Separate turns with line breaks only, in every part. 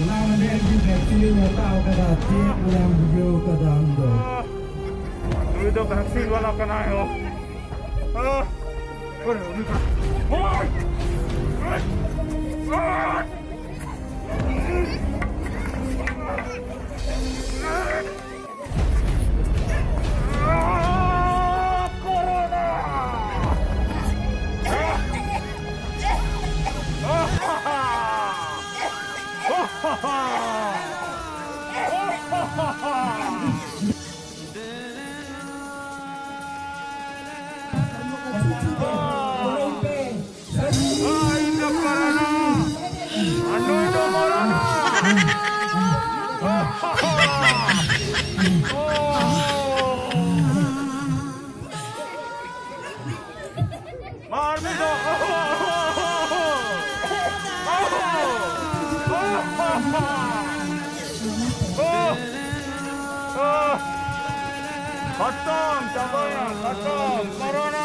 Namanya di vaksin tahu kada cek yang video kada ando.
Itu vaksin wala kana yo. खत्म चबाना खत्म corona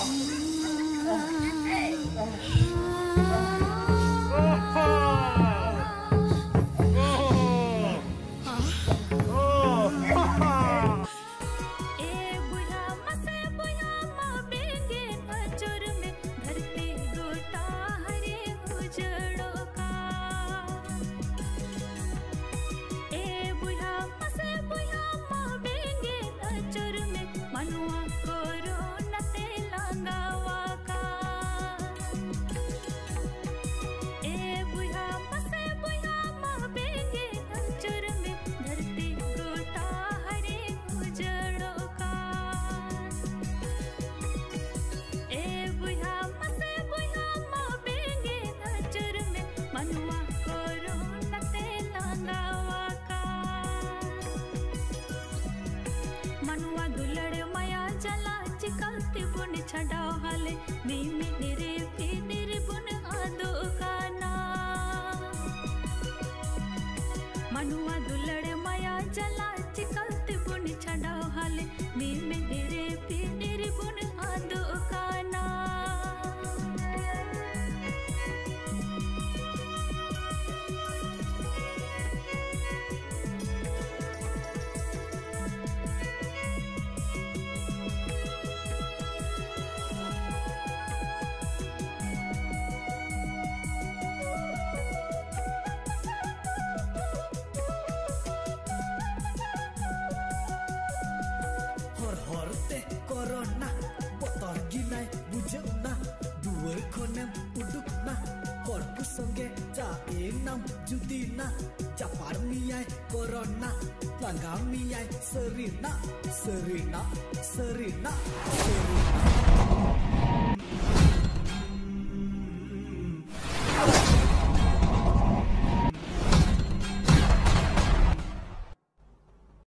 मनुआ दुलड़ माया जला चिकलती बुन छड़ाओ हाले नीमी निरे पी निर्बुन आदो काना मनुआ दुलड़ माया जला चिकलती बुन छड़ाओ हाले नीमी निरे पी निर्बुन आदो काना
Corona, botor ginai bujana, dua konem udukna, korku songe caenam judina, capar miai corona, langga miai serina, serina, serina, serina.